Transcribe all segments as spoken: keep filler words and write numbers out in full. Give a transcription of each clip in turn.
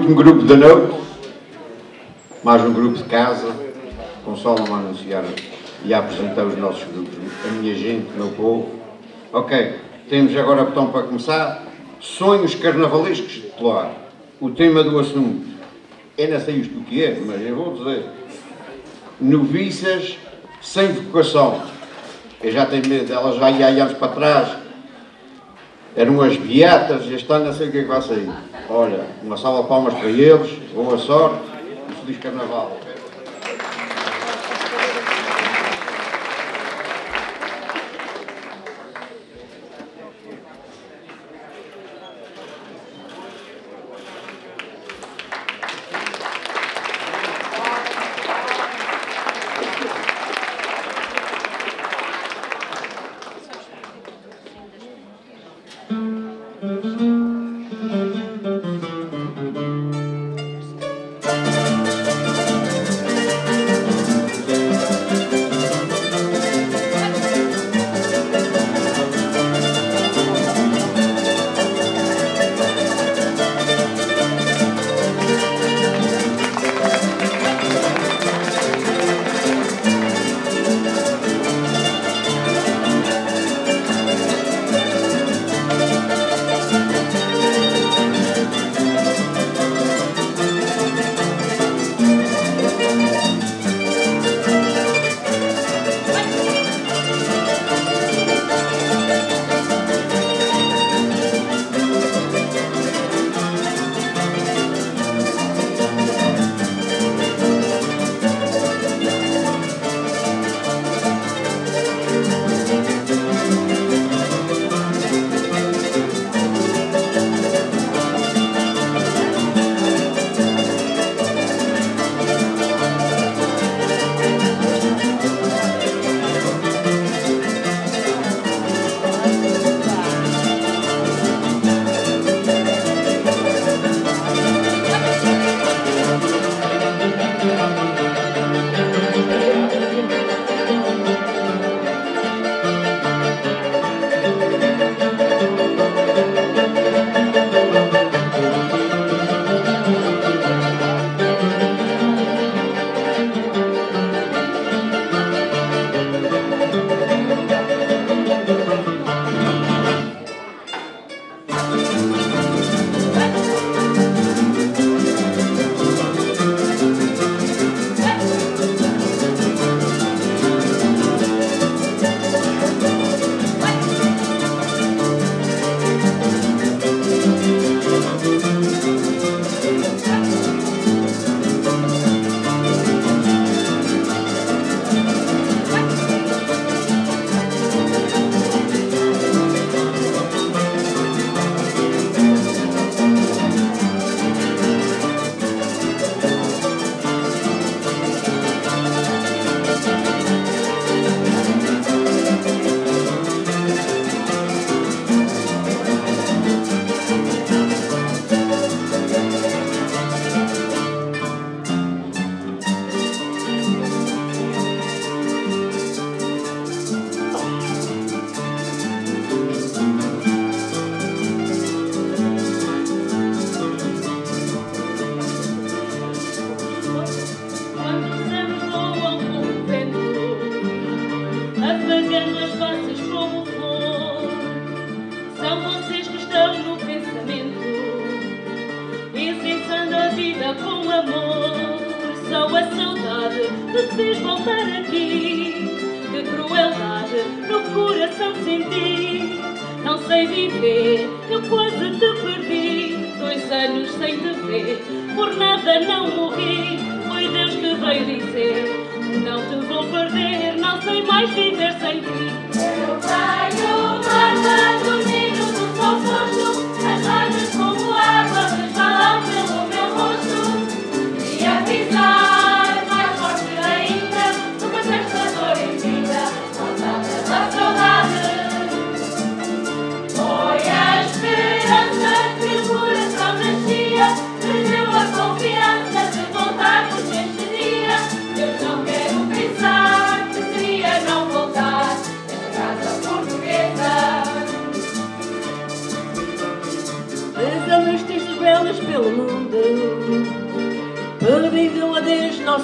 último grupo da noite, mais um grupo de casa, consolam-me a anunciar e a apresentar os nossos grupos, a minha gente, o meu povo. Ok, temos agora botão para começar, sonhos carnavalescos de Peloar. O tema do assunto, eu não sei isto o que é, mas eu vou dizer, noviças sem vocação. Eu já tenho medo delas, já ia anos para trás, eram as beatas, este ano não sei o que é que vai sair. Olha, uma salva de palmas para eles, boa sorte e feliz carnaval. Eu não quero pensar que seria não voltar.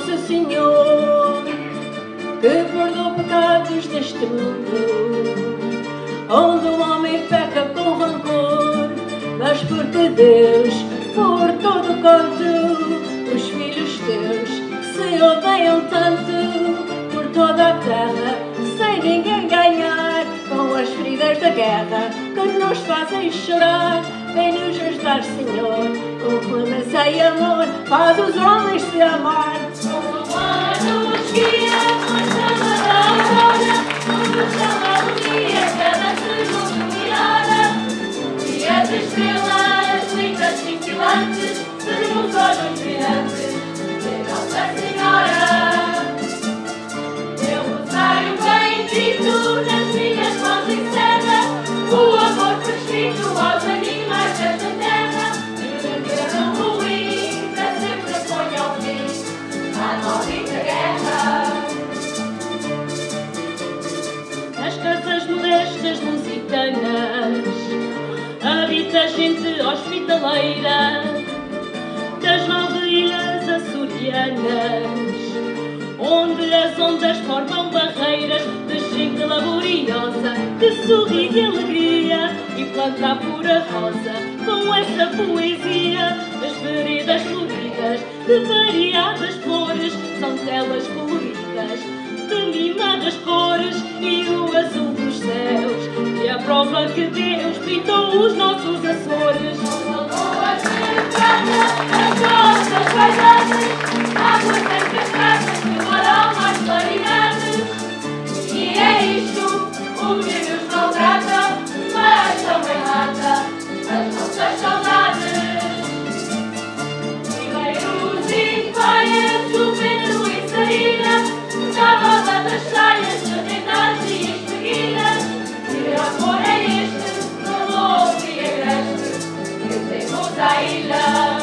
Nosso Senhor, que perdoa pecados deste mundo, onde o homem peca com rancor, mas porque Deus, por todo o canto, os filhos teus se odeiam tanto, por toda a terra, sem ninguém ganhar, com as feridas da guerra que nos fazem chorar. Vem-nos ajudar, Senhor, com clemência e amor, faz os homens se amar. Nos guia, nos chama da aurora, nos chama do dia, cada segundo melhora. E as estrelas, lindas cintilantes, seremos olhos brilhantes de Nossa Senhora. Meu rosário bendito nas minhas mãos encerra o amor prescrito aos animais desta terra. E a guerra ruim para sempre põe ao fim a maldita guerra. Nas casas modestas lusitanas habita gente hospitaleira das nove ilhas açorianas, onde as ondas formam barreiras de gente laboriosa que sorri de alegria e planta a pura rosa com essa poesia. As veredas floridas de variadas flores são telas coloridas de mimadas cores e o azul dos céus e a prova que Deus pintou os nossos Açores. Lagoas de prata, as nossas vaidades, águas encantadas que moram mais claridades. E é isto o que nos maltrata, mas também mata as nossas saudades. Ribeiros e feias, chuveiro e saída, na roda das saias de rendas e espreguidas. Que amor é este, novo e agreste, que temos à ilha?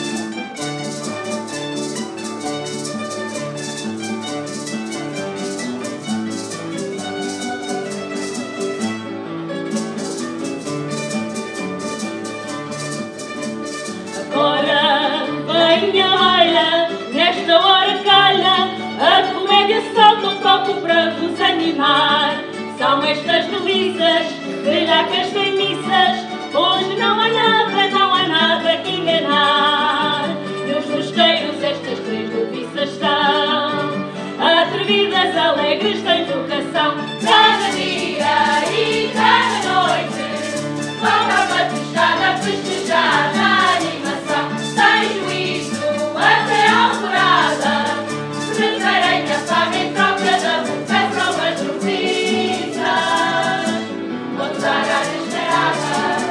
Agora vem a baila, nesta hora calha, a comédia salta um pouco para vos animar. São estas noviças, velhacas sem missas, hoje não há nada, não há nada que enganar. Nos mosteiros estas três noviças estão, atrevidas, alegres, têm vocação. Cada dia e cada noite vão para a batizada festejar na animação. Sem juízo até a alvorada, preparem a fama em troca da boca provas noviças. Vamos dar a desneirada.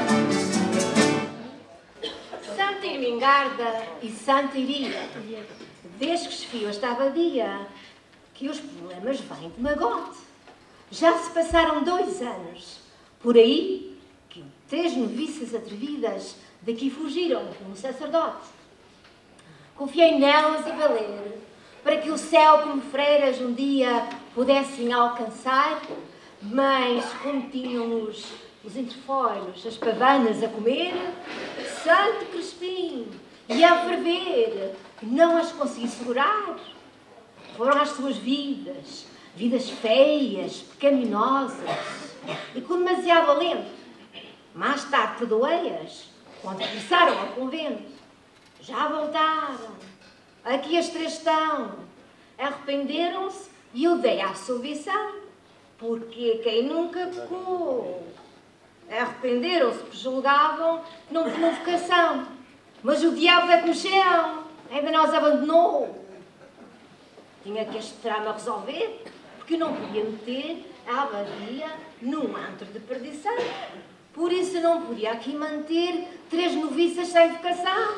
Santa Irmingarda e Santa Iria, desde que esfio esta abadia, que os problemas vêm de magote. Já se passaram dois anos, por aí, que três noviças atrevidas daqui fugiram com um sacerdote. Confiei nelas a valer, para que o céu como freiras um dia pudessem alcançar, mas como tinham os, os entrefolhos, as pavanas a comer, Santo Crespim e a ferver, não as consegui segurar. Foram as suas vidas, vidas feias, pecaminosas, e com demasiado alento. Mais tarde perdoei-as, quando regressaram ao convento. Já voltaram. Aqui as três estão. Arrependeram-se e eu dei a absolvição, porque quem nunca pecou. Arrependeram-se porque julgavam que não tinham vocação. Mas o diabo é que mexeu, ainda não os abandonou. Tinha que este trama resolver, porque não podia meter a abadia num antro de perdição. Por isso não podia aqui manter três noviças sem vocação.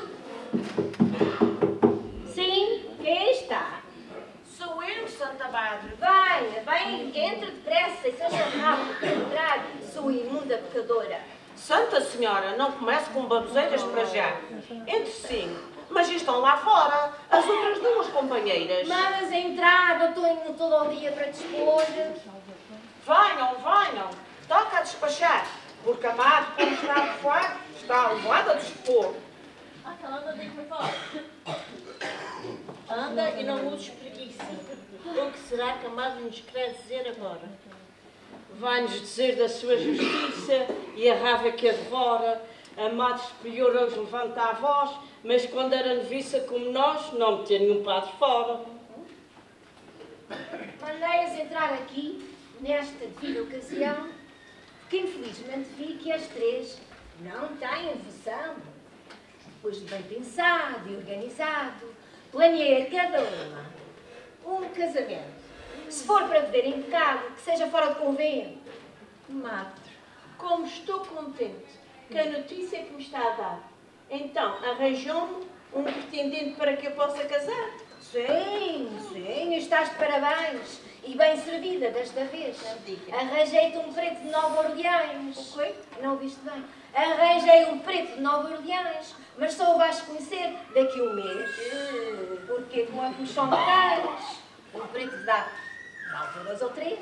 Sim, quem está? Sou eu, Santa Madre. Venha, venha, entre depressa e seja rápido, pelo contrário, sou imunda pecadora. Santa Senhora, não comece com baboseiras para já. Entre sim, mas estão lá fora, as outras duas companheiras. Mandas entrar, eu estou indo todo o dia para dispor. Venham, venham, toca a despachar, porque a Madre, como está de fora, está levada a dispor. Anda e não uses preguiça. O que será que a madre nos quer dizer agora? Vai-nos dizer da sua justiça e a raiva que a devora. A madre superior hoje levanta a voz, mas quando era noviça como nós, não metia nenhum padre fora. Mandei-as entrar aqui, nesta devida ocasião, porque infelizmente vi que as três não têm versão. Depois de bem pensado e organizado, planeei a cada uma um casamento. Se for para viver em pecado, que seja fora de convento. Madre, como estou contente com a notícia que me está a dar. Então, arranjou-me um pretendente para que eu possa casar? Sim, sim, estás de parabéns. E bem servida desta vez. Arranjei-te um preto de Nova Orleans. O quê? Não viste bem? Arranjei um preto de Nova Orleans, mas só o vais conhecer daqui a um mês. Porque como é que me são caros, um preto dá falta duas ou três.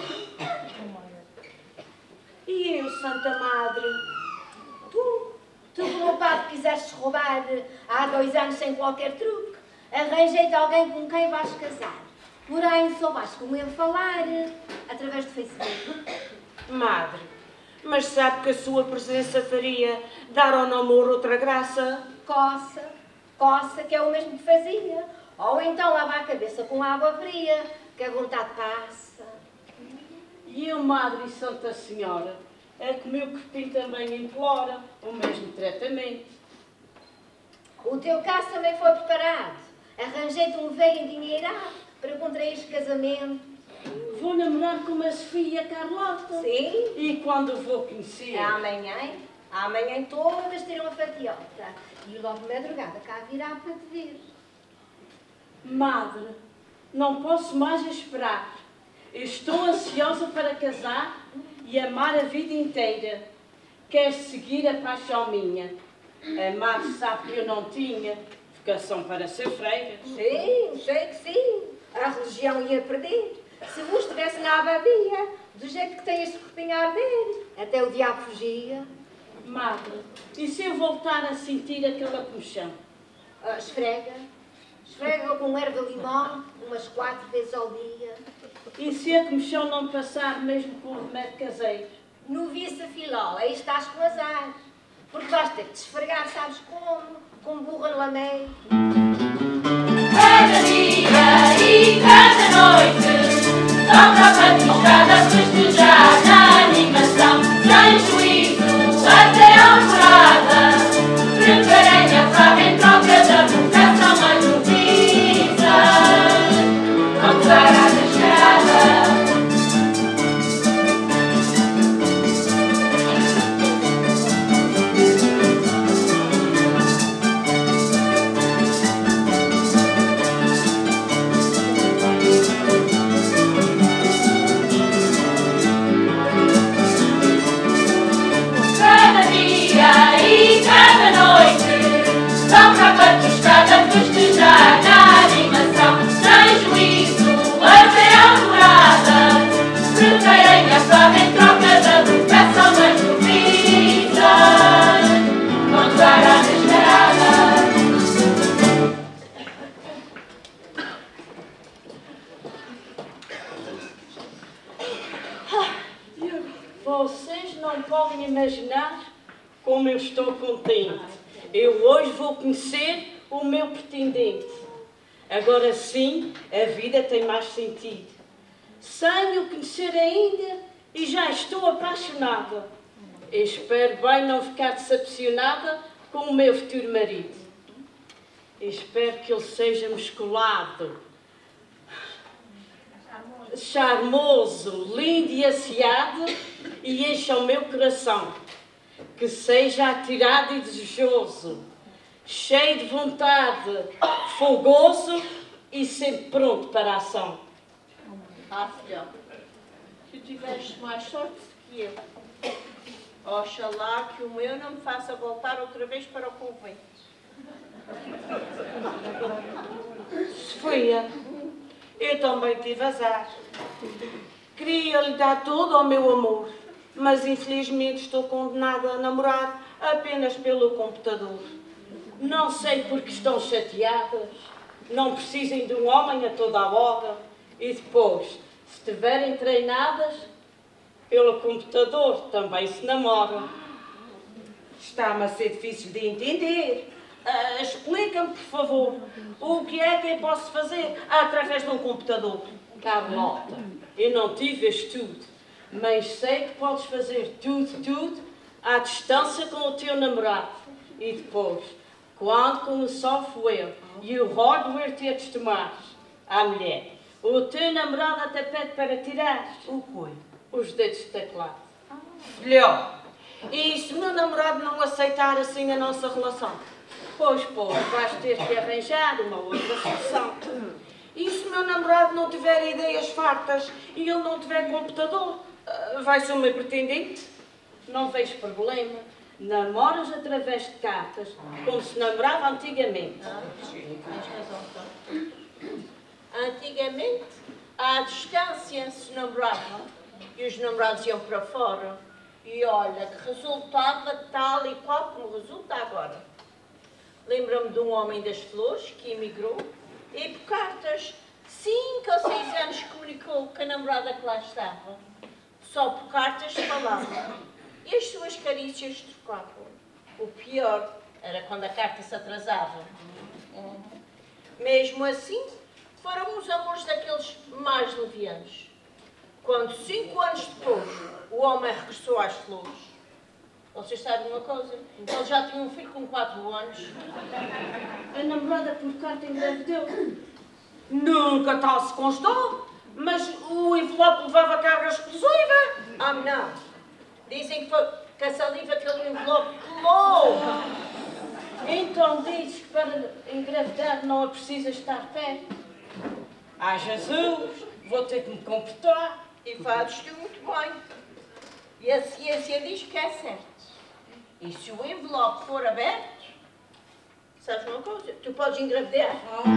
E eu, Santa Madre? Tu, tu que o meu padre quiseste roubar há dois anos sem qualquer truque, arranjei-te alguém com quem vais casar. Porém, só vais com ele falar através do Facebook. Madre, mas sabe que a sua presença faria dar ao namoro outra graça? Coça, coça, que é o mesmo que fazia. Ou então lava a cabeça com água fria, que a vontade passa. E eu, Madre e Santa Senhora, é que o meu corpinho também implora o mesmo tratamento. O teu caso também foi preparado. Arranjei-te um velho endinheirado para contrair casamento. Vou namorar com a Sofia e a Carlota. Sim. E quando vou conhecer? Amanhã, amanhã todas terão a fatiota. E logo de madrugada cá virá para te ver. Madre, não posso mais esperar. Estou ansiosa para casar e amar a vida inteira. Quero seguir a paixão minha. A madre sabe que eu não tinha vocação para ser freira. Sim, sei que sim. A religião ia perder. Se vos estivesse na abadia, do jeito que tem este corpinho a arder, até o diabo fugia. Madre, e se eu voltar a sentir aquela comichão? Ah, esfrega. Esfrega com erva limão umas quatro vezes ao dia. E se a comichão não passar mesmo com o remédio caseiro? No vice filó, aí estás com azar. Porque vais ter que te esfregar, sabes como? Com burra no lameiro. Cada dia e cada noite toca para estrada festejar na animação. Sem juízo até a alvorada, preparei a farra em troca da vocação mais noviça. Vamos dar a descarada. E cada noite toca para tostada festejar na animação. Sem juízo até a alvorada, preparei a farra em troca da vocação mais noviça. Vamos dar a descarada. Vocês não podem imaginar como eu estou contente. Eu hoje vou conhecer o meu pretendente. Agora sim, a vida tem mais sentido. Sem o conhecer ainda e já estou apaixonada. Espero bem não ficar decepcionada com o meu futuro marido. Espero que ele seja musculado, charmoso, lindo e asseado e encha o meu coração. Que seja atirado e desejoso, cheio de vontade, fogoso e sempre pronto para a ação. Ah, filhão, tu tiveste mais sorte que eu. Oxalá que o meu não me faça voltar outra vez para o convento. Sofia, eu também tive azar. Queria lhe dar todo ao meu amor, mas infelizmente estou condenada a namorar apenas pelo computador. Não sei porque estão chateadas. não precisem de um homem a toda a hora. E depois, se estiverem treinadas, pelo computador também se namoram. Está-me a ser difícil de entender. Uh, Explica-me, por favor, o que é que eu posso fazer através de um computador? Carlota, eu não tive estudo, mas sei que podes fazer tudo, tudo, à distância com o teu namorado. E depois, quando com o software e o hardware te acostumares à mulher, o teu namorado até pede para tirar O quê? os dedos do teclado. Filhão, e se o meu namorado não aceitar assim a nossa relação? Pois, pois, vais ter que arranjar uma outra solução. E se o meu namorado não tiver ideias fartas e ele não tiver computador? Uh, vai ser o meu pretendente? Não vejo problema. Namoras através de cartas, como se namorava antigamente. Antigamente, à distância se namoravam e os namorados iam para fora. E olha, que resultava tal e qual como resulta agora. Lembro-me de um homem das flores que emigrou e por cartas, cinco ou seis anos comunicou com a namorada que lá estava. Só por cartas falavam e as suas carícias trocavam. O pior era quando a carta se atrasava. Mesmo assim, foram uns amores daqueles mais levianos. Quando, cinco anos depois, o homem regressou às flores, vocês sabem uma coisa? Ele já tinha um filho com quatro anos. A namorada por carta engravidou. Nunca tal se constou, mas o envelope levava carga exclusiva. Ah, não. Dizem que, foi, que a saliva daquele envelope colou. Então dizes que para engravidar não é preciso estar perto. Ah, Jesus, vou ter que me comportar. E fazes-te muito bem. E a ciência diz que é certo. E se o envelope for aberto, sabes uma coisa? Tu podes engravidar.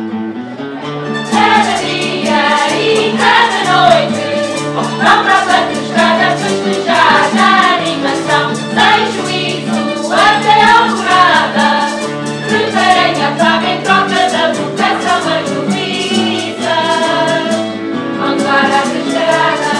Cada dia e cada noite, vão para a festejada festejar na animação, sem juízo até a alvorada. Preparem a praga em troca da proteção a justiça. Vamos para a festejada.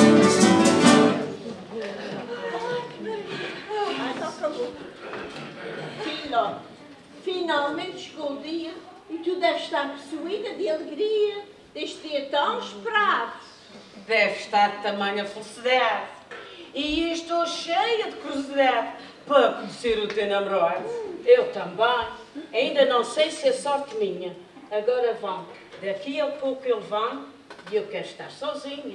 Filho, finalmente chegou o dia e tu deves estar possuída de alegria deste dia tão esperado. Deve estar de tamanha felicidade. E eu estou cheia de curiosidade para conhecer o teu namorado. Eu também. Ainda não sei se é sorte minha. Agora vão. Daqui a pouco ele vão e eu quero estar sozinha.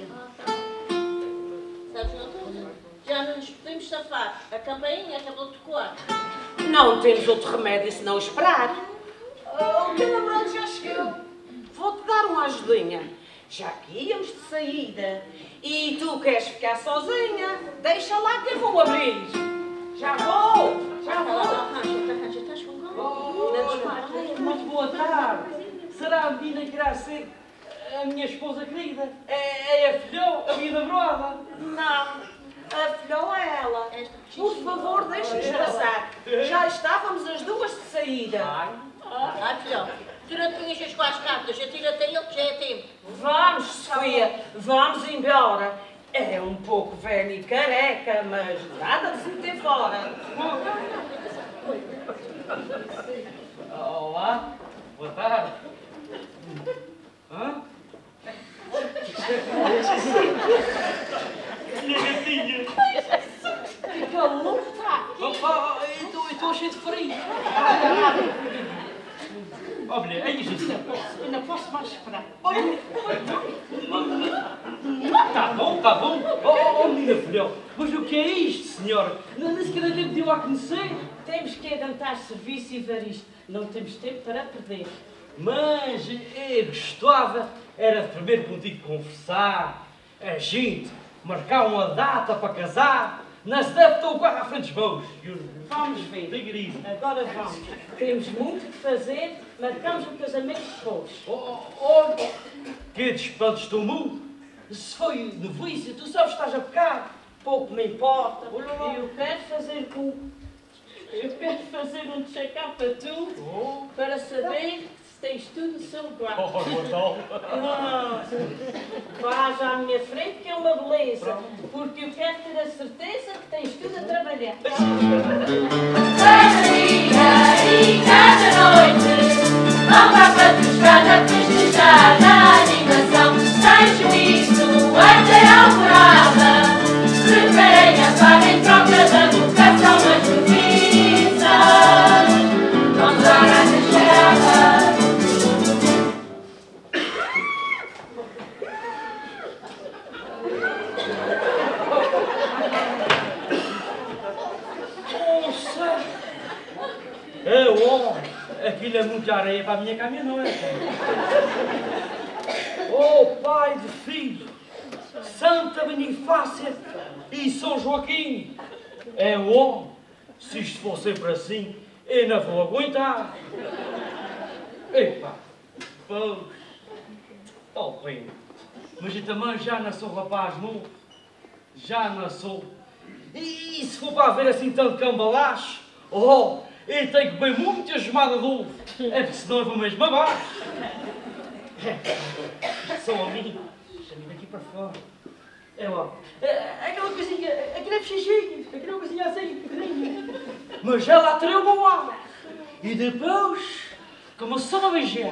Sabes uma coisa? Já não nos podemos safar. A campainha acabou de tocar. Não temos outro remédio senão esperar. O teu namorado já chegou. Vou-te dar uma ajudinha. Já que íamos de saída e tu queres ficar sozinha, deixa lá que eu vou abrir. Já vou, já vou. Arranja, arranja, estás com calma. Muito boa tarde. Será a menina que irá ser a minha esposa querida? É, é a filhão, a minha namorada? Não, a filhão é ela. Por favor, deixe-nos passar. Já estávamos as duas de saída. Ah, filhão, tu não te conheces com as cartas, atira-te a ele que já é tempo. Vamos, Sofia, vamos embora. É um pouco velho e careca, mas nada de se meter fora. Olá, boa tarde. Hã? Minha gatinha. Que calor está aqui. Opa, eu estou cheio de frio. Ó, mulher, aí, gente. Eu não posso mais esperar. Tá bom, tá bom. Oh, oh, menina filhão, mas o que é isto, senhora? Nem sequer a gente deu a conhecer. Temos que adiantar serviço e ver isto. Não temos tempo para perder. Mas eu gostava, era de primeiro contigo conversar, a gente marcar uma data para casar, não se deve estar o carro à frente dos mãos. Vamos ver. Digrido. Agora vamos. Temos muito que fazer. Marcamos o casamento depois. Oh, oh, que despantos do mundo. Se foi novice, tu sabes que estás a pecar. Pouco me importa. Eu quero fazer com... Eu quero fazer um check-up a tu, Oh. para saber tens tudo sob guarda. Oh, Rodolfo. Ah, vais à minha frente que é uma beleza, porque eu quero ter a certeza que tens tudo a trabalhar. Cada dia e cada noite vão cá para buscar a festejar na animação. Sem juízo até alvorada, preferem a paga em troca da vocação, mas justiça não dará na estrada. Nossa! É homem! Aquilo é muita areia para a minha caminhonete. Oh, pai de filho! Santa Benifácia e São Joaquim! É homem! Se isto for sempre assim, eu não vou aguentar! Epá! Pois! Oh, pena! Mas eu também já não sou rapaz novo. Já não sou. E se for para haver assim tanto cambalacho, oh, eu tenho que beber muita gemada de ovo. É porque senão eu vou mesmo abaixo. Só a mim. Deixa-me daqui para fora. É lá. É, aquela coisinha, aquilo é bochechinho, aquilo é uma coisinha assim, pequenininha. Mas já lá terei o meu ar. E depois, começou a beijar.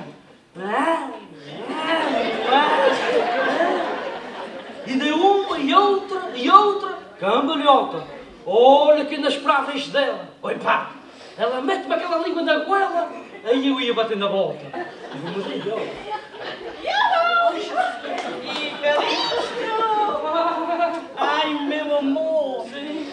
E de uma e outra e outra, cambalhota. Olha que ainda esperava isto dela. Oi pá, ela mete-me aquela língua na goela, aí eu ia bater na volta. E vou fazer igual. E ai, meu amor! Sim.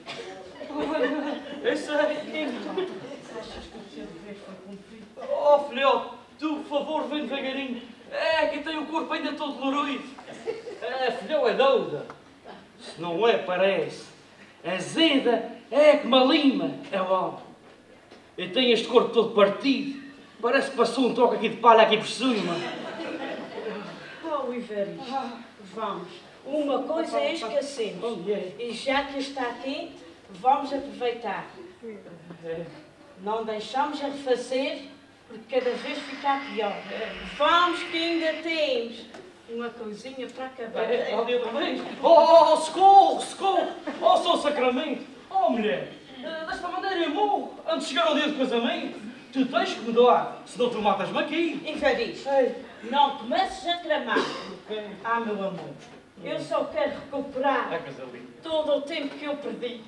Eu sei. Achas que o teu dever foi cumprido? Oh, filhote, tu, por favor, vem devagarinho. É que tem o corpo ainda todo dolorido. A filhão é douda. Se não é, parece. Azeda é que me lima. É bom. Eu tenho este corpo todo partido. Parece que passou um toque aqui de palha aqui por cima. Oh, Ivaristo, vamos. Uma coisa é esquecemos. E já que está aqui, vamos aproveitar. Não deixamos a refazer, porque cada vez fica pior. Vamos que ainda temos uma coisinha para acabar. É, oh, Deus bem. Oh, socorro, socorro. Oh, São Sacramento. Oh, mulher, desta maneira eu morro antes de chegar ao dia do casamento. Tu tens que me doar, senão tu matas-me aqui. Ivaristo, não comeces a tramar. Ah, meu amor, eu só quero recuperar Ah, coisa linda. todo o tempo que eu perdi.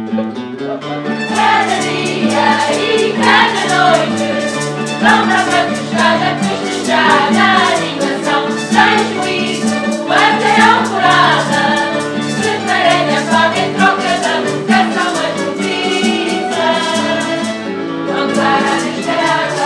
Cada dia e cada noite vão cá para buscar a festejar na animação. Sem juízo até alvorada, preferem a paga em troca da vocação, a justiça não dará na estrada.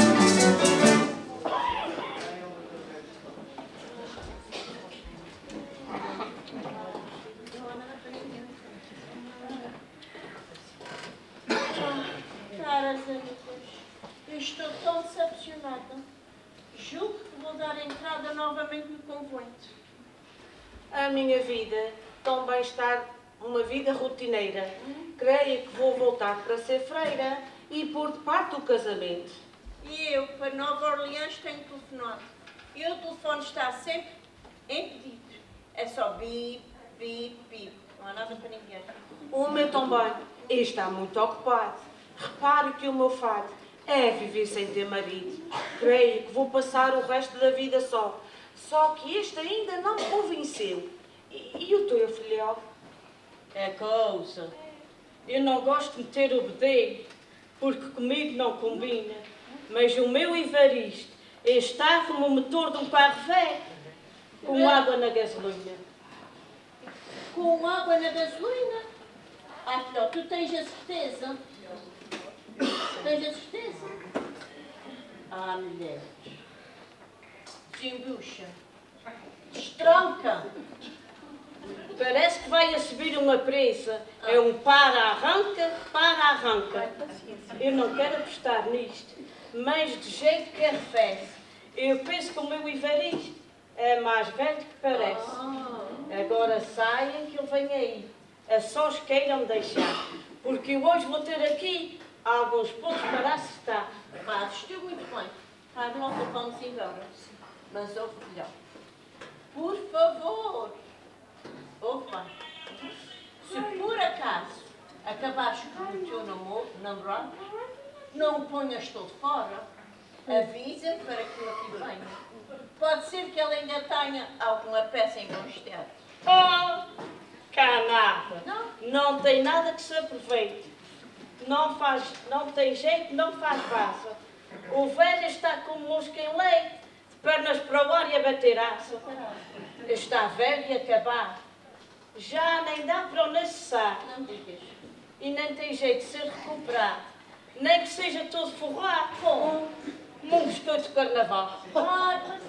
Caras amigas, eu estou tão decepcionada. Julgo que vou dar entrada novamente no convento. A minha vida também está uma vida rotineira. Creio que vou voltar para ser freira e pôr de parte o casamento. E eu, para Nova Orleans, tenho telefonado. E o telefone está sempre impedido. É só bip, bip, bip. Não há nada para ninguém. O meu também está muito ocupado. Repare que o meu fado é viver sem ter marido. Creio que vou passar o resto da vida só. Só que este ainda não me convenceu. E, e o teu filhote? É coisa. Eu não gosto de meter o bedelho, porque comigo não combina. Mas o meu Ivaristo está como o motor de um carro velho, com água na gasolina. Com água na gasolina? Ah, filho, tu tens a certeza? Tens a certeza? Ah, mulher. Desembucha. Destranca. Parece que vai a subir uma presa. É um para-arranca, para-arranca. Eu não quero apostar nisto, mas de jeito que arrefece. Eu penso que o meu Ivaristo é mais velho que parece. Agora saiam que ele vem aí. A sós queiram me deixar, porque eu hoje vou ter aqui alguns pontos para acertar. Pá, vestiu muito bem. Carlota, vamos embora. Mas ouve melhor. Por favor, ouve bem. Se por acaso acabares com o teu namorado, não o ponhas todo fora. Avisa para que eu aqui venha. Pode ser que ele ainda tenha alguma peça em bom estado. Oh, cá nada. Não? Não tem nada que se aproveite. Não faz, não tem jeito, não faz vaza. O velho está como mosca em leite, de pernas para o ar e a bater aça. Está velho e acabado. Já nem dá para o necessário. Não digas. E nem tem jeito de ser recuperado. Nem que seja todo forrado. Como? Um biscoito de carnaval. Ai, mas...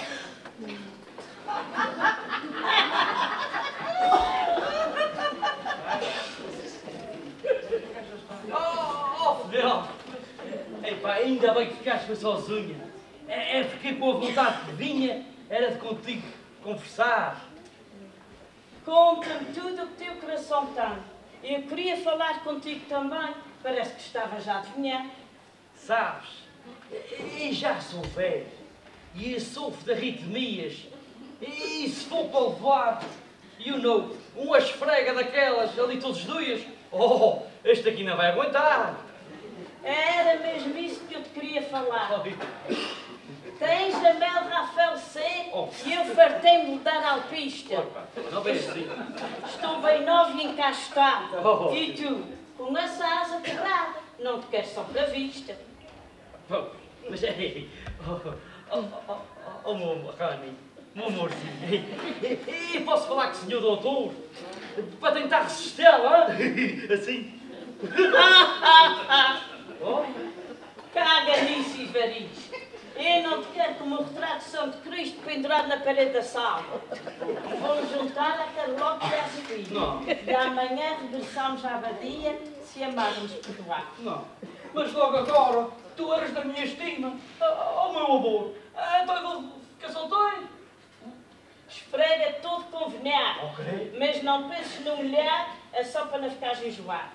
Oh, oh, Fidel! Epá, ainda bem que ficaste sozinha. É, é porque com a vontade que vinha era de contigo conversar. Conta-me tudo o que teu coração tem. Eu queria falar contigo também. Parece que estava já a adivinhar. Sabes? E já sou velho. E eu sofro de arritmias. E se for para levar, you know, uma esfrega daquelas ali todos os dias, oh, este aqui não vai aguentar. Era mesmo isso que eu te queria falar. Tens a Mel Rafael C Oh. e eu fartei-me de lhe dar alpista. Opa, não vem assim. Estou bem nova e encastada. Oh. E tu, com essa asa quebrada, não te queres só para a vista. Oh, mas é. Oh, oh, oh, oh, oh, meu Rani, meu amorzinho. E posso falar com o senhor doutor? Para tentar resistê-la? Assim? Oh. Caga nisso, Ivariz. Eu não te quero como um retrato de São de Cristo pendurado na parede da sala. Vamos juntar a Carlota e a Sofia. Não. E amanhã regressamos à abadia se amarmos perdoar. Não. Mas logo agora, tu eras da minha estima. Oh, oh meu amor, então eu vou ficar solteiro. Esfrega todo com veneno. Ok. Mas não penses no molhar, é só para não ficares enjoado.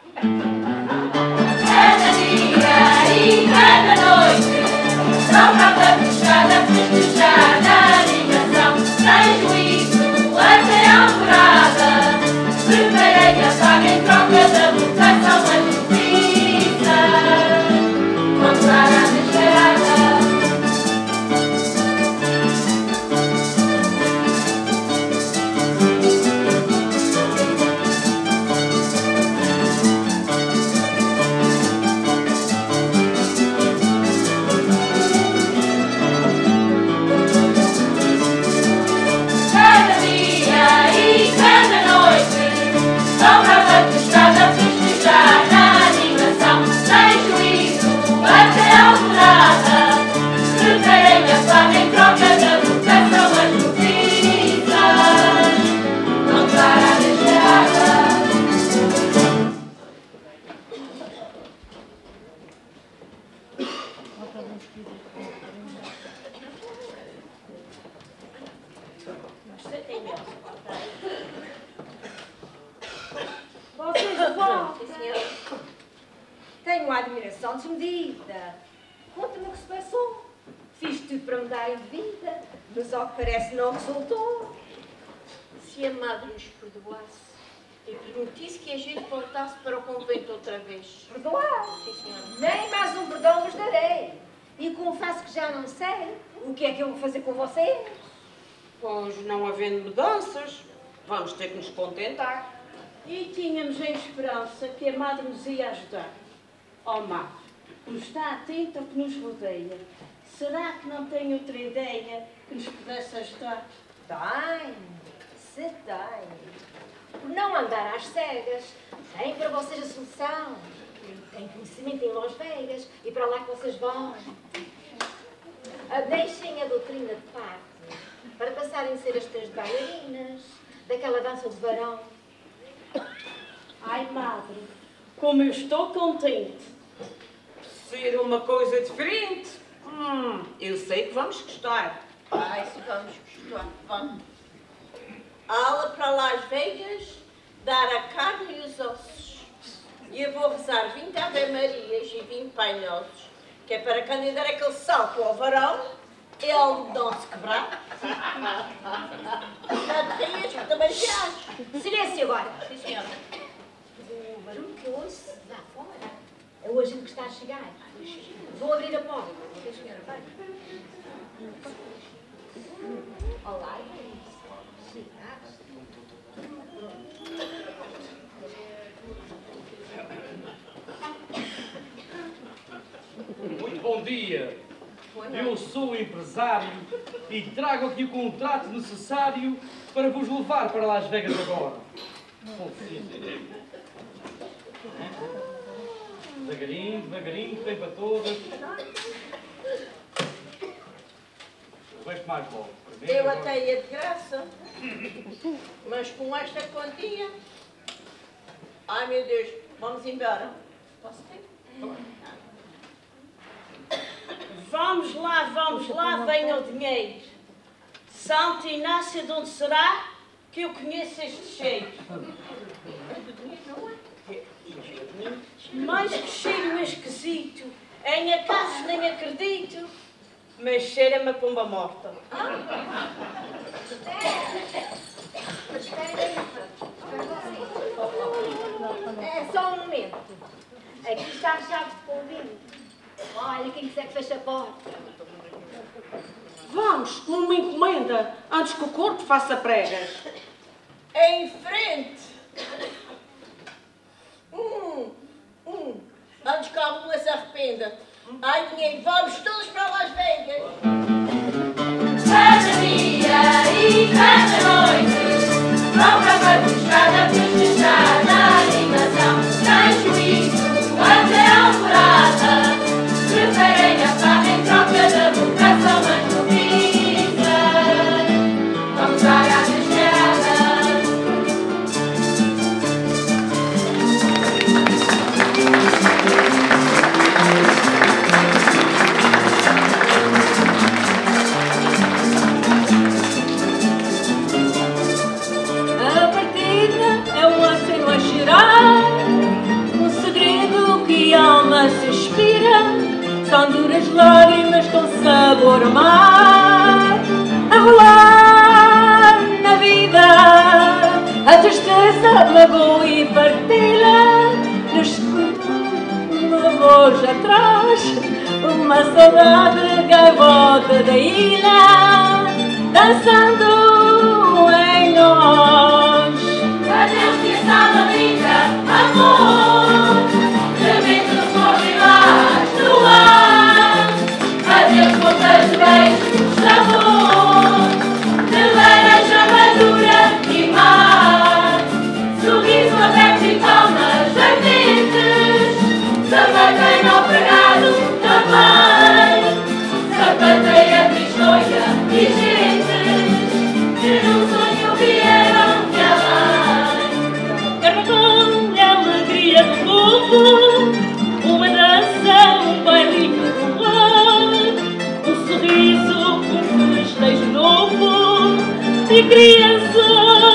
Cada dia e cada noite são cá para fechada, festejada a animação. Sem juízo até a alvorada, preparei a paga em troca da votação da justiça. Contar a descarada. Cada dia e cada noite são cá para fechada, festejar a animação. Sem juízo até a alvorada, preparei a paga em troca da votação a justiça. Não para a desgarrada. Você tem mel? Vocês de volta. Sim, senhora. Tenho uma admiração desmedida. Conta-me o que se passou. Fiz tudo para mudarem de vida, mas ao que parece não resultou. Se a madre nos perdoasse e permitisse que a gente voltasse para o convento outra vez. Perdoar. Sim, senhora. Nem mais um perdão vos darei. E confesso que já não sei o que é que eu vou fazer com vocês. Pois, não havendo mudanças, vamos ter que nos contentar. E tínhamos a esperança que a madre nos ia ajudar. Ó madre, está atenta ao que nos rodeia. Será que não tem outra ideia que nos pudesse ajudar? Tem, se tem. Por não andar às cegas, tem para vocês a solução. Tem conhecimento em Las Vegas e para lá que vocês vão. Ah, deixem a doutrina de parte para passarem a ser as três bailarinas daquela dança de varão. Ai madre, como eu estou contente. Ser uma coisa diferente, hum, eu sei que vamos gostar. Ai, se vamos gostar, vamos. Ala para Las Vegas, dar a carne e os ossos. E eu vou rezar vinte Ave Marias e vinte Pai Nossos, que que é para quando der aquele salto ao varão, ele não se quebrar. Já te rias, que também te acho. Silêncio agora. Sim, senhora. O barulho que eu ouço lá fora é o agente que está a chegar. Vou abrir a porta. Sim, senhora, vai. Olá. Muito bom dia. Eu sou o empresário e trago aqui o contrato necessário para vos levar para Las Vegas agora. Devagarinho, devagarinho, tem para todas. Veste mais logo. Eu até ia de graça, mas com esta quantia... Ai, meu Deus, vamos embora. Posso ter? Vamos lá, vamos lá, venha o dinheiro. Santo Inácio, de onde será que eu conheço este cheiro? Mais que cheiro esquisito, em acaso nem acredito, mas cheira-me a pomba morta. Mas espera aí. É só um momento. Aqui está a chave de polvilho. Olha, quem quiser que feche a porta. Vamos, uma encomenda, antes que o corpo faça pregas. Em frente! Hum, hum. Antes que a mula se arrependa. Ai, dinheiro, vamos todos para Las Vegas. Cada dia e cada noite, vão para a buscada, festejar na animação. Sem juízo, até alvorada, preferem a farra em troca da vocação mais movida. Vamos dar a desesperada. A partida é um aceno a cheirar, um segredo que a alma se inspira. São duras lágrimas com sabor a mar, a rolar na vida. A tristeza, magoa e partilha, nos uma voz atrás, uma saudade gaivota da ilha, dançando em nós. Adeus que estava linda, amor, tremendo por debaixo do ar. Adeus gotas de beijo, sabor, de laranja madura e mar. Sorriso aberto e palmas ardentes, sapateio naufragado também. Sapateia tristonha e gentes que num sonho vieram de além. Carnaval é a alegria do povo, uma dança, um bailinho do lar, um sorriso, um festejo novo e criança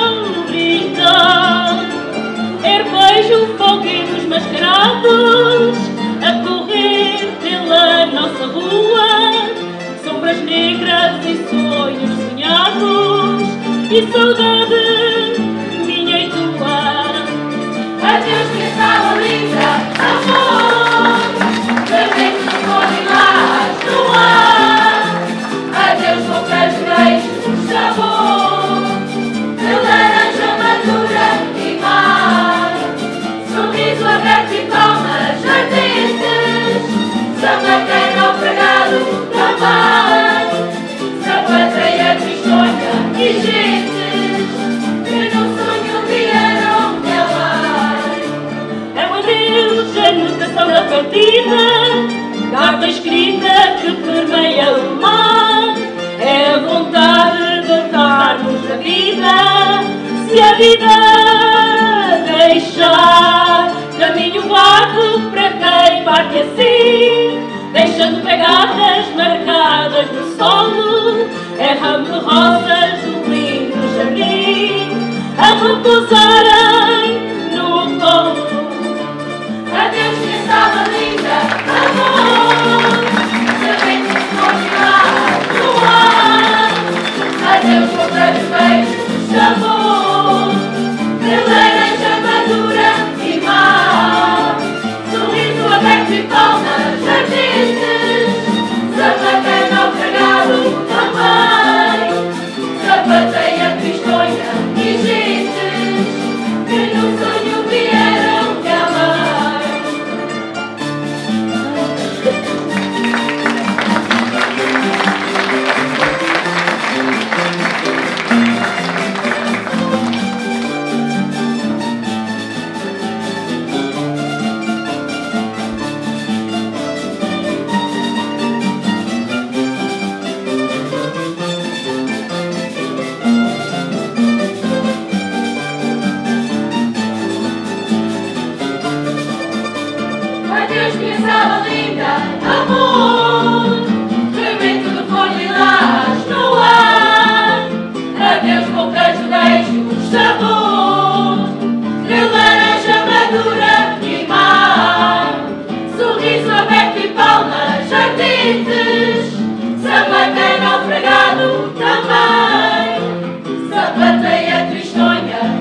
brincar. Er beijo, foguinhos mascarados a correr pela nossa rua, sombras negras e sonhos sonhados e saudade minha e tua. Adeus que estava linda, amor, também se pode lá no ar. Adeus bocas de beijo, sabor, de laranja madura e mar. Sorriso aberto e palmas ardentes, sapateio naufragado também. Sapateia tristonha e gentes que num sonho vieram de além. É um adeus, a notação da partida, carta escrita que permeia o mar. É a vontade de darmos a vida, se a vida deixar. Caminho vago para quem parte assim, deixando pegadas marcadas no solo. É ramo de rosas do lindo jardim a repousarem no colo. Adeus que estava linda, amor,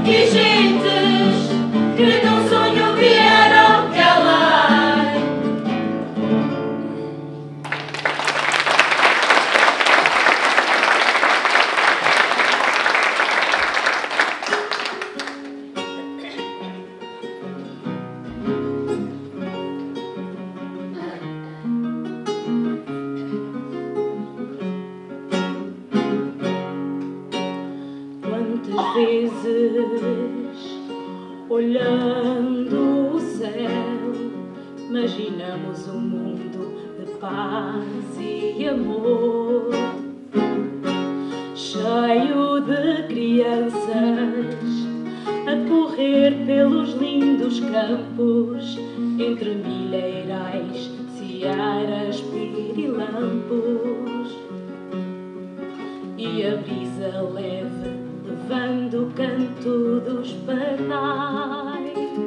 e gentes que num sonho vieram calar. Quantas vezes, olhando o céu, imaginamos um mundo de paz e amor, cheio de crianças a correr pelos lindos campos, entre milheirais, searas, pirilampos, e a brisa leve levando o canto dos pardais.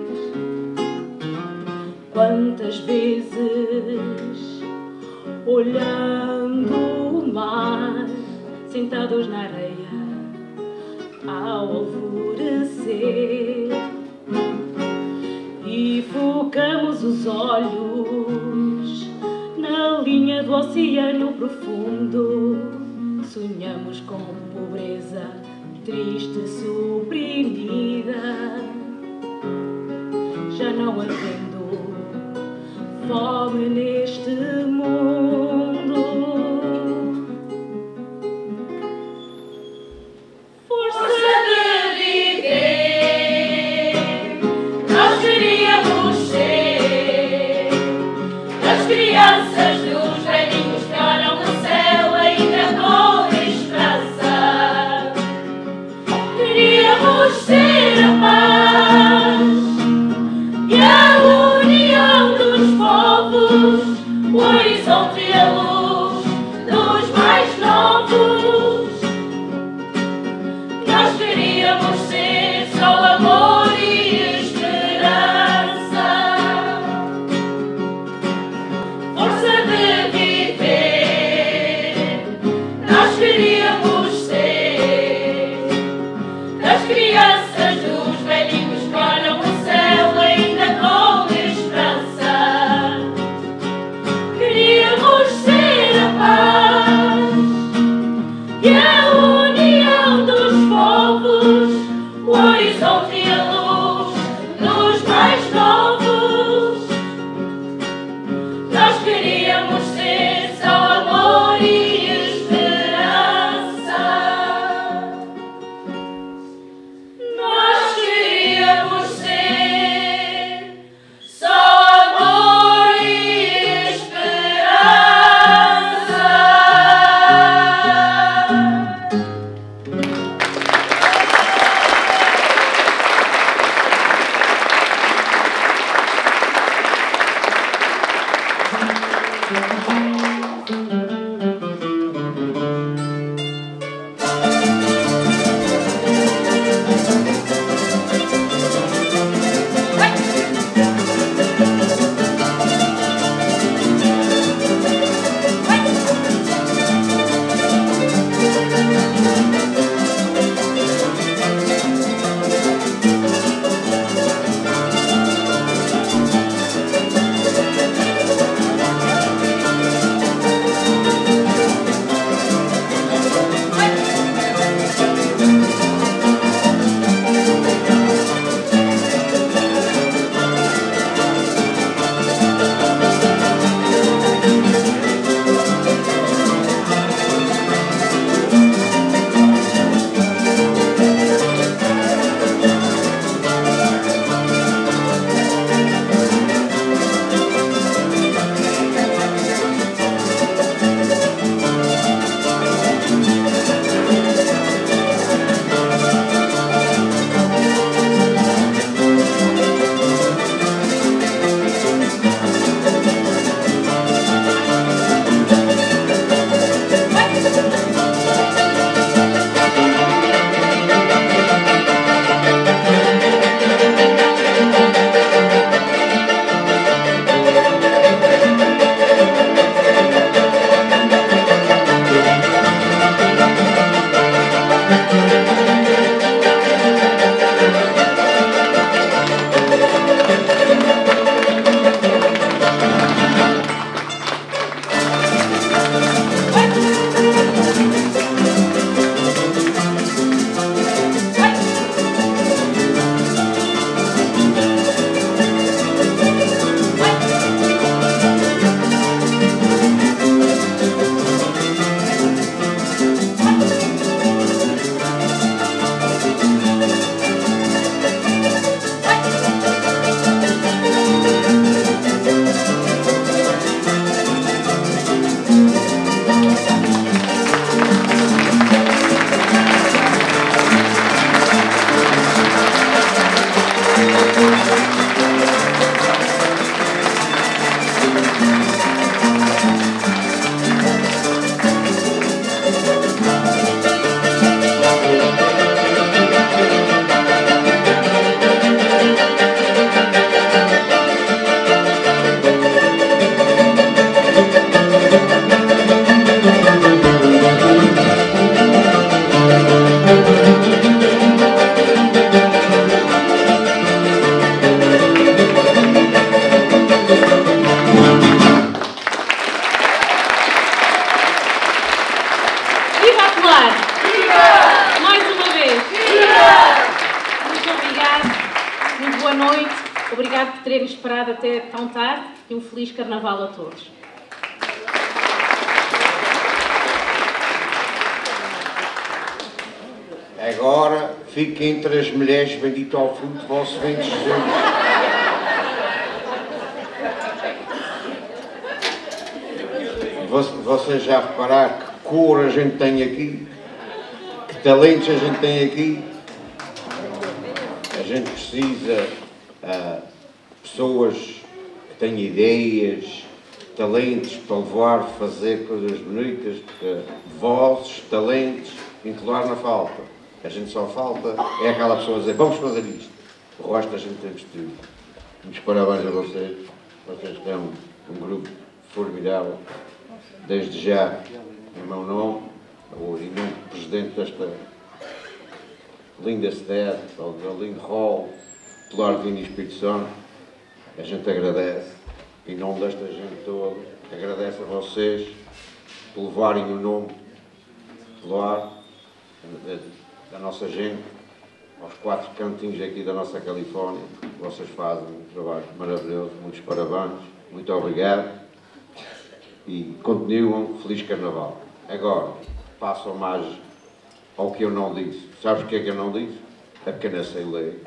Quantas vezes, olhando o mar, sentados na areia ao alvorecer, e focamos os olhos na linha do oceano profundo. Sonhamos com pobreza triste, suprimida, já não havendo fome neste mundo. Força de viver, nós queríamos ser as crianças dos velhinhos que olham no céu ainda com esperança. Queríamos ser a paz e a união dos povos. boa noite, obrigado por terem esperado até tão tarde e um feliz Carnaval a todos. Agora fiquem entre as mulheres, bendito ao fruto, vosso ventre Jesus. Vocês já repararam que cor a gente tem aqui, que talentos a gente tem aqui. A gente precisa uh, pessoas que têm ideias, talentos para levar, fazer coisas bonitas, porque vozes, talentos, encolar na falta. A gente só falta, é aquela pessoa a dizer, vamos fazer isto. O resto a gente tem de tudo. Muitos parabéns a vocês. Vocês têm um, um grupo formidável. Desde já, em meu nome, o imenso presidente desta linda cidade, da linda hall, Pilar Vini Espírito Santo, a gente agradece, em nome desta gente toda, agradece a vocês por levarem o nome Pilar, da nossa gente, aos quatro cantinhos aqui da nossa Califórnia. Vocês fazem um trabalho maravilhoso, muitos parabéns, muito obrigado e continuam. Feliz Carnaval. Agora, passam mais ao que eu não disse. Sabes o que é que eu não disse? É porque eu não sei ler.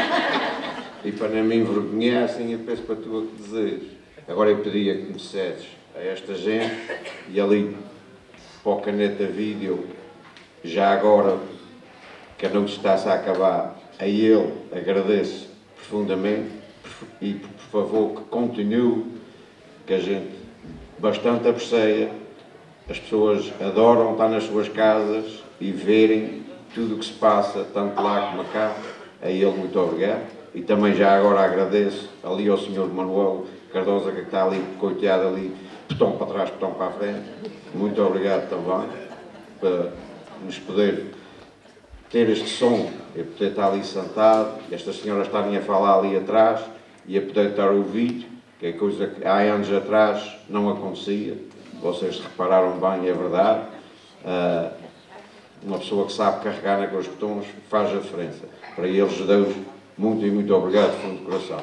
E para não me envergonhar, assim, eu peço para tu a que desejes. Agora eu pedia que me dissesses a esta gente e ali para o Caneta Vídeo, já agora que a noite está-se a acabar, a ele agradeço profundamente e por favor que continue, que a gente bastante aprecia, as pessoas adoram estar nas suas casas e verem tudo o que se passa, tanto lá como cá. A ele muito obrigado e também já agora agradeço ali ao senhor Manuel Cardosa que está ali, coiteado ali, botão para trás, botão para a frente. Muito obrigado também para nos poder ter este som, eu poder estar ali sentado, estas senhoras estarem a falar ali atrás e a poder estar a ouvir, que é coisa que há anos atrás não acontecia. Vocês repararam bem, é verdade. Uh, uma pessoa que sabe carregar naqueles botões faz a diferença. Para eles, Deus, muito e muito obrigado, de fundo do coração.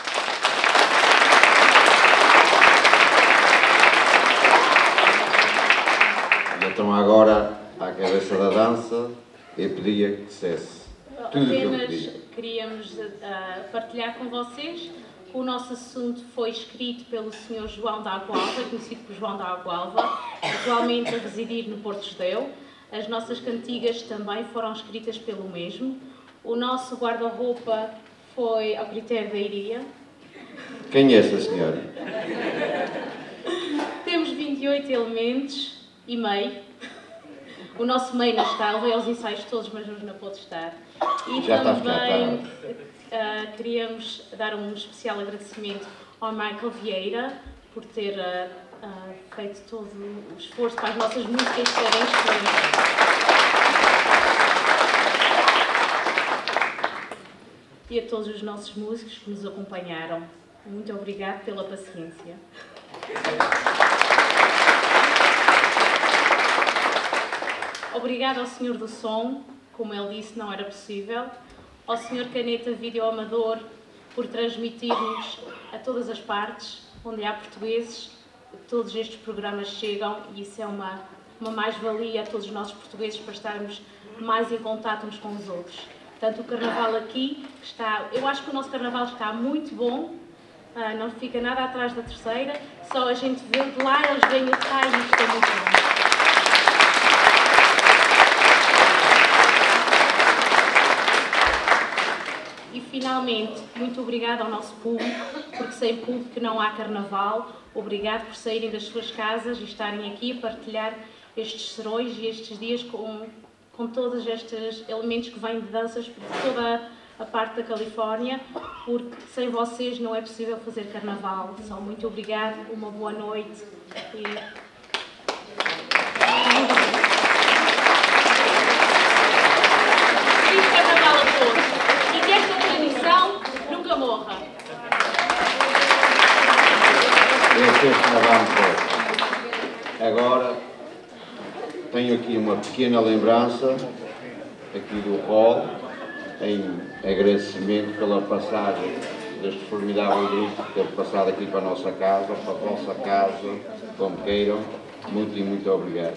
E então agora, à cabeça da dança, eu pedia que dissesse tudo o que eu Apenas pedia. queríamos uh, partilhar com vocês. O nosso assunto foi escrito pelo senhor João da Agualva, conhecido por João da Agualva, atualmente a residir no Porto Judeu. As nossas cantigas também foram escritas pelo mesmo. O nosso guarda-roupa foi ao critério da Iria. Quem é essa senhora? Temos vinte e oito elementos e meio. O nosso meio não está, ele veio aos ensaios todos, mas hoje não pôde estar. E Já também está, uh, queríamos dar um especial agradecimento ao Michael Vieira por ter uh, uh, feito todo o esforço para as nossas músicas serem excelentes. E a todos os nossos músicos que nos acompanharam. Muito obrigado pela paciência. Obrigado ao senhor do som, como ele disse, não era possível. Ao senhor Caneta Vídeo Amador, por transmitir-nos a todas as partes onde há portugueses. Todos estes programas chegam e isso é uma, uma mais-valia a todos os nossos portugueses para estarmos mais em contato uns com os outros. Portanto, o Carnaval aqui está... Eu acho que o nosso Carnaval está muito bom, ah, não fica nada atrás da terceira, só a gente vê de lá, eles vêm de cá e isto é muito bom. E, finalmente, muito obrigada ao nosso público, porque sem público não há Carnaval. Obrigado por saírem das suas casas e estarem aqui a partilhar estes serões e estes dias com, com todos estes elementos que vêm de danças por toda a parte da Califórnia, porque sem vocês não é possível fazer Carnaval. Só muito obrigado, uma boa noite. E... Feliz Carnaval a todos! E que esta tradição nunca morra. Agora tenho aqui uma pequena lembrança aqui do hall em agradecimento pela passagem deste formidável grupo que teve passado aqui para a nossa casa, para a vossa casa, como queiram. Muito e muito obrigado.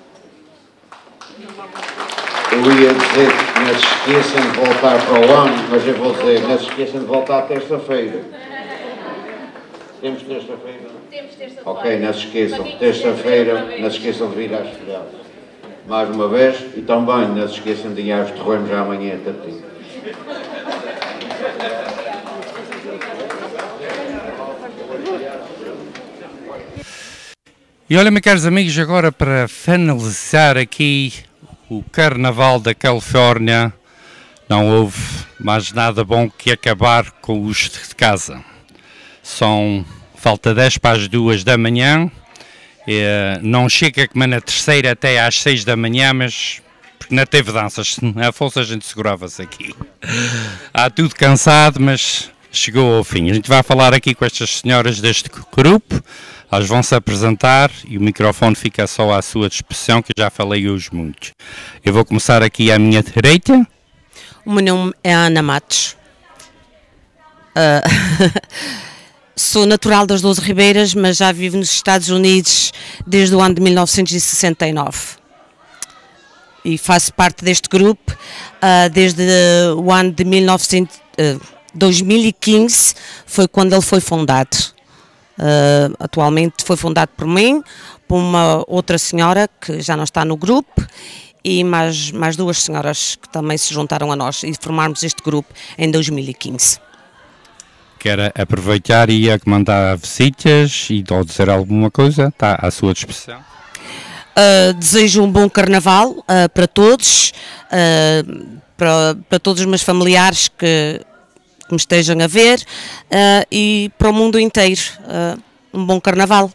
Eu ia dizer que não se esqueçam de voltar para o ano, mas eu vou dizer, não se esqueçam de voltar terça-feira. Temos terça-feira? Temos terça-feira. Ok, não se esqueçam, terça-feira, não se esqueçam de vir às filiadas. Mais uma vez, e também não se esqueçam de ir aos terrenos amanhã até tempo. E olha, meus caros amigos, agora para finalizar aqui o Carnaval da Califórnia, não houve mais nada bom que acabar com os de casa. São, falta dez para as duas da manhã, é, não chega como na terceira até às seis da manhã, mas porque não teve danças, se não fosse a gente segurava-se aqui. Há tudo cansado, mas chegou ao fim. A gente vai falar aqui com estas senhoras deste grupo, elas vão se apresentar e o microfone fica só à sua disposição, que eu já falei hoje muito. Eu vou começar aqui à minha direita. O meu nome é Ana Matos. Uh, sou natural das Doze Ribeiras, mas já vivo nos Estados Unidos desde o ano de mil novecentos e sessenta e nove. E faço parte deste grupo uh, desde o ano de mil e novecentos, uh, dois mil e quinze, foi quando ele foi fundado. Uh, atualmente foi fundado por mim, por uma outra senhora que já não está no grupo e mais, mais duas senhoras que também se juntaram a nós e formarmos este grupo em dois mil e quinze. Quer aproveitar e ia mandar visitas e ou dizer alguma coisa? Está à sua disposição. Uh, desejo um bom carnaval uh, para todos, uh, para, para todos os meus familiares que que me estejam a ver uh, e para o mundo inteiro. Uh, um bom carnaval.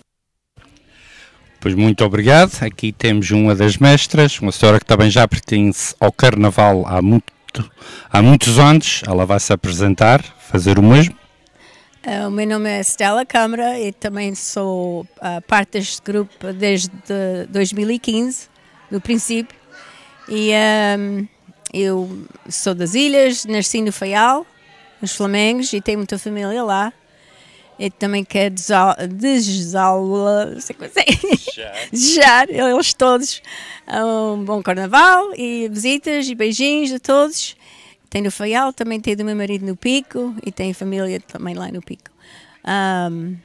Pois muito obrigado. Aqui temos uma das mestras, uma senhora que também já pertence ao carnaval há, muito, há muitos anos. Ela vai se apresentar, fazer o mesmo. Uh, o meu nome é Stella Câmara e também sou uh, parte deste grupo desde dois mil e quinze, no princípio. E um, eu sou das Ilhas, nasci no Faial, nos Flamengos, e tenho muita família lá. E também quero desejar, desejar eles todos um bom carnaval e visitas e beijinhos a todos. Tenho no Faial, também tenho do meu marido no Pico e tenho família também lá no Pico. Um,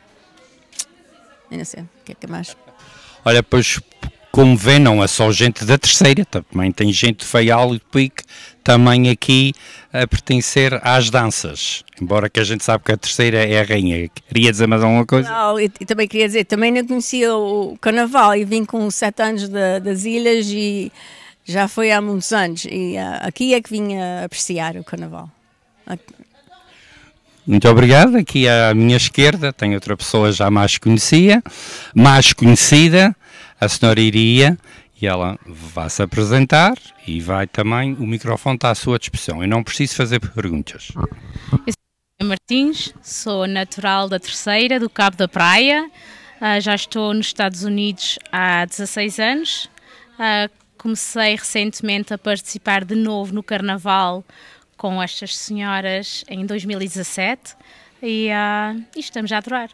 eu não sei, o que é que mais? Olha, pois como vê, não é só gente da Terceira, também tem gente de Faial e de Pico, também aqui a pertencer às danças. Embora que a gente sabe que a Terceira é a rainha. Queria dizer mais alguma coisa? Não, e, e também queria dizer, também não conhecia o Carnaval e vim com sete anos de, das Ilhas e já foi há muitos anos. E uh, aqui é que vim a apreciar o Carnaval. Aqui. Muito obrigado. Aqui à minha esquerda tem outra pessoa já mais conhecia, mais conhecida, a senhora Iria, e ela vai se apresentar e vai também, o microfone está à sua disposição. Eu não preciso fazer perguntas. Eu sou Martins, sou natural da Terceira, do Cabo da Praia. Uh, já estou nos Estados Unidos há dezasseis anos. Uh, comecei recentemente a participar de novo no Carnaval com estas senhoras em dois mil e dezassete e, uh, e estamos a adorar.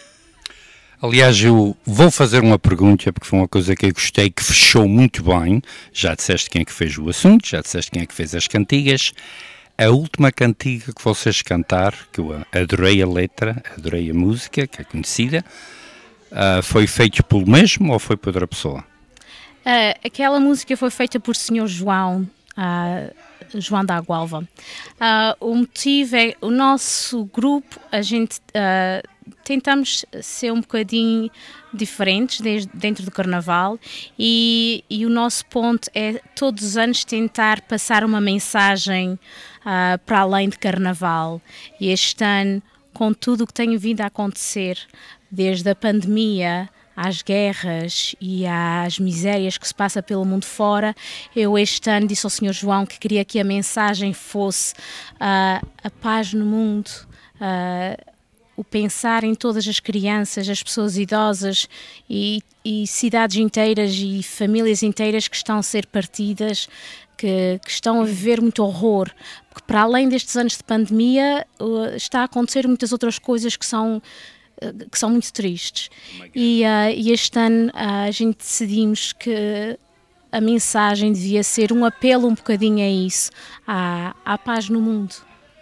Aliás, eu vou fazer uma pergunta, porque foi uma coisa que eu gostei, que fechou muito bem. Já disseste quem é que fez o assunto, já disseste quem é que fez as cantigas. A última cantiga que vocês cantaram, que eu adorei a letra, adorei a música, que é conhecida, uh, foi feito pelo mesmo ou foi por outra pessoa? Uh, aquela música foi feita por senhor João, uh, João da Agualva. Uh, o motivo é, o nosso grupo, a gente uh, tentamos ser um bocadinho diferentes desde, dentro do Carnaval e, e o nosso ponto é todos os anos tentar passar uma mensagem uh, para além de Carnaval. E este ano, com tudo o que tem vindo a acontecer, desde a pandemia às guerras e às misérias que se passa pelo mundo fora, eu este ano disse ao senhor João que queria que a mensagem fosse uh, a paz no mundo, uh, o pensar em todas as crianças, as pessoas idosas e, e cidades inteiras e famílias inteiras que estão a ser partidas que, que estão a viver muito horror, porque para além destes anos de pandemia está a acontecer muitas outras coisas que são, que são muito tristes. E, uh, e este ano uh, a gente decidimos que a mensagem devia ser um apelo um bocadinho a isso, à, à paz no mundo.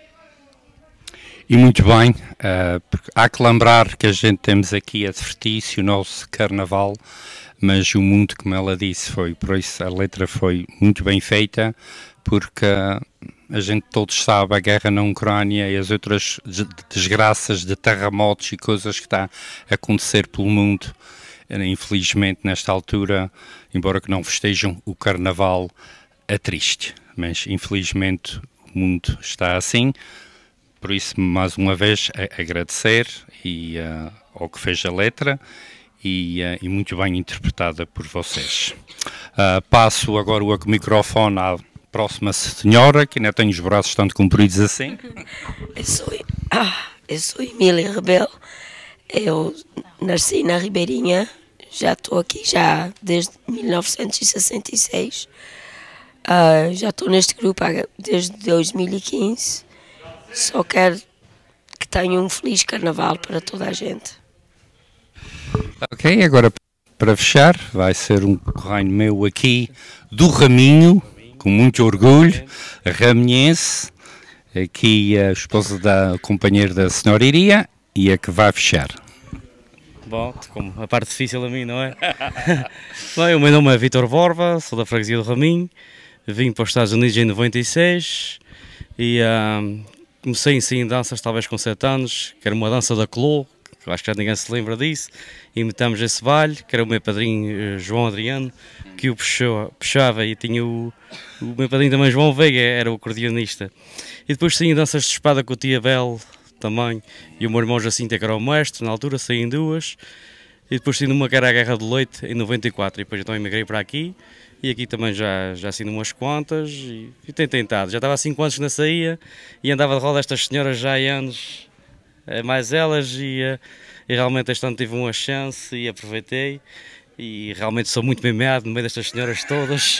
E muito bem, uh, porque há que lembrar que a gente temos aqui a divertir-se, o nosso carnaval, mas o mundo, como ela disse, foi, por isso a letra foi muito bem feita, porque a gente todos sabe a guerra na Ucrânia e as outras desgraças de terremotos e coisas que está a acontecer pelo mundo. Infelizmente, nesta altura, embora que não festejam o carnaval, é triste, mas infelizmente o mundo está assim. Por isso, mais uma vez, agradecer e, uh, ao que fez a letra e, uh, e muito bem interpretada por vocês. Uh, passo agora o microfone à próxima senhora, que ainda tem os braços tanto compridos assim. Eu sou, ah, eu sou Emília Rebelo, eu nasci na Ribeirinha, já estou aqui já desde mil novecentos e sessenta e seis, uh, já estou neste grupo desde dois mil e quinze. Só quero que tenham um feliz carnaval para toda a gente. Ok, agora para fechar, vai ser um correio meu aqui do Raminho, com muito orgulho, raminhense, aqui a esposa da companheira da senhora Iria e a que vai fechar. Bom, como a parte difícil a mim, não é? Bem, o meu nome é Vítor Borba, sou da freguesia do Raminho, vim para os Estados Unidos em noventa e seis e... Um, comecei em danças talvez com sete anos, que era uma dança da Clô, que eu acho que já ninguém se lembra disso, e imitamos esse baile, que era o meu padrinho João Adriano, que o puxou, puxava, e tinha o, o meu padrinho também João Veiga, era o acordeonista. E depois saí em danças de espada com o Tia Bel também, e o meu irmão Jacinto, que era o mestre, na altura saí em duas, e depois saí numa que era a Guerra do Leite, em noventa e quatro, e depois então emigrei para aqui, e aqui também já, já assino umas quantas e, e tenho tentado. Já estava há cinco anos que não saía e andava de roda estas senhoras já há anos, mais elas, e, e realmente este ano tive uma chance e aproveitei. E realmente sou muito memeado no meio destas senhoras todas.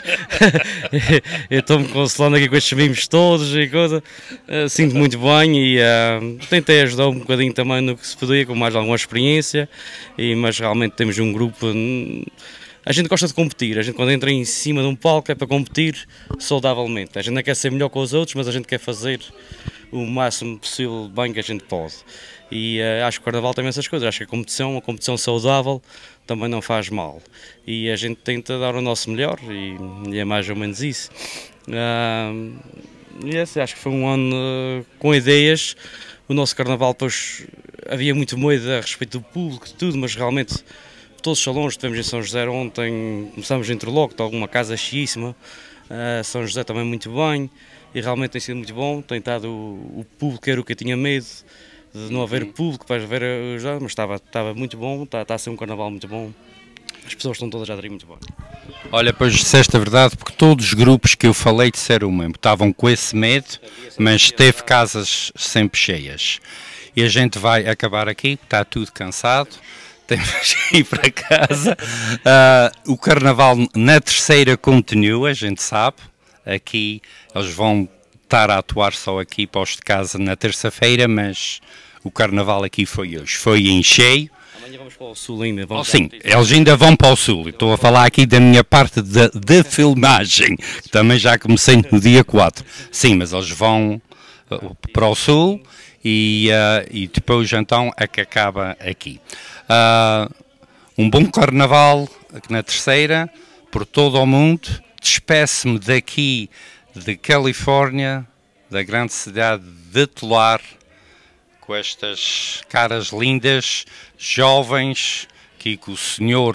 Eu estou-me consolando aqui com estes mimos todos e coisa. Uh, sinto muito bem e uh, tentei ajudar um bocadinho também no que se podia, com mais alguma experiência. E, mas realmente temos um grupo... A gente gosta de competir, a gente quando entra em cima de um palco é para competir saudavelmente. A gente não quer ser melhor que os outros, mas a gente quer fazer o máximo possível bem que a gente pode. E uh, acho que o Carnaval tem essas coisas, acho que a competição, uma competição saudável também não faz mal. E a gente tenta dar o nosso melhor e, e é mais ou menos isso. Uh, e esse, acho que foi um ano uh, com ideias. O nosso Carnaval, pois, havia muito medo a respeito do público, de tudo, mas realmente... Todos os salões, estivemos em São José ontem, começamos em Interloco, está uma casa chiíssima, uh, São José também muito bem, e realmente tem sido muito bom, tem estado o, o público, era o que eu tinha medo, de não haver público para ver, mas estava, estava muito bom, está, está a ser um carnaval muito bom, as pessoas estão todas a aderir muito bem. Olha, pois disseste a verdade, porque todos os grupos que eu falei disseram o mesmo, estavam com esse medo, mas teve casas sempre cheias. E a gente vai acabar aqui, está tudo cansado. Temos que ir para casa. Uh, o Carnaval na terceira continua, a gente sabe. Aqui eles vão estar a atuar só aqui para os de casa na terça-feira, mas o Carnaval aqui foi hoje. Foi em cheio. Amanhã vamos para o Sul ainda. Vamos oh, sim, eles ainda vão para o Sul. Estou a falar aqui da minha parte de, de filmagem, que também já comecei no dia quatro. Sim, mas eles vão uh, para o Sul e, uh, e depois então é que acaba aqui. Uh, um bom carnaval aqui na terceira, por todo o mundo. Despeço-me daqui de Califórnia, da grande cidade de Tular, com estas caras lindas, jovens, aqui com o senhor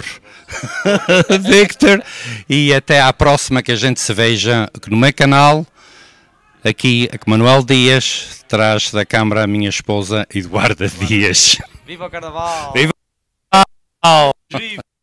Victor, e até à próxima que a gente se veja no meu canal. Aqui a Manuel Dias, atrás da câmara a minha esposa Eduarda Dias. Viva o Carnaval! Viva o Carnaval!